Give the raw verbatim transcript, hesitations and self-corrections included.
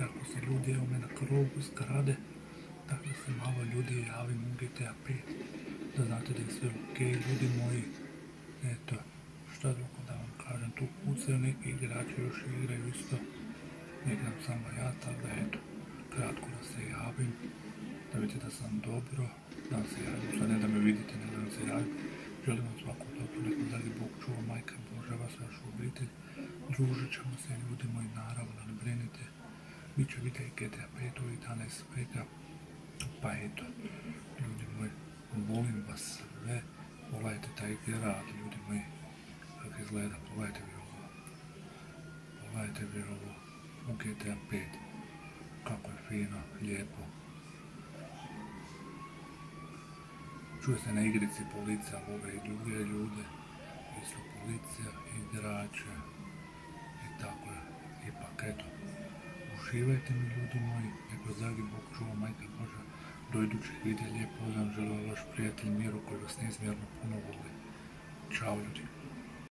kako se ljudi evo me na krovu skrade, tako da se malo ljudi javim u G T A pet, da znate da je sve ok, ljudi moji. Eto, šta drugo da vam kažem, tu pucaju neki igrači, još igraju isto, ne igram samo ja, tako da eto, kratko da se javim, da vidite da sam dobro, da vam se javim, sad ne da me vidite, ne da vam se javim, želim vam svako dobro, neko dragi Bog čuva, majka Božja, vas, vašu obitelj, družit ćemo se ljudi moji, naravno, ne brinite, bit će videa i G T A pet ovih dana i svega, pa eto, ljudi moji, volim vas sve, pogledajte taj grad, ljudi moji, kako izgleda, pogledajte vi ovo, pogledajte vi ovo u G T A pet, kako je fino, lijepo. Čuje se na igrici policija, love i druge ljude, isto policija, igrače, i tako je, ipak eto, uživajte mi ljudi moji, neko dragi Bog čuva, majka Božja, do idućih videa, lijep pozdrav, želim vaš prijatelj Miro koji vas neizmjerno puno voli. Ćao ljudi.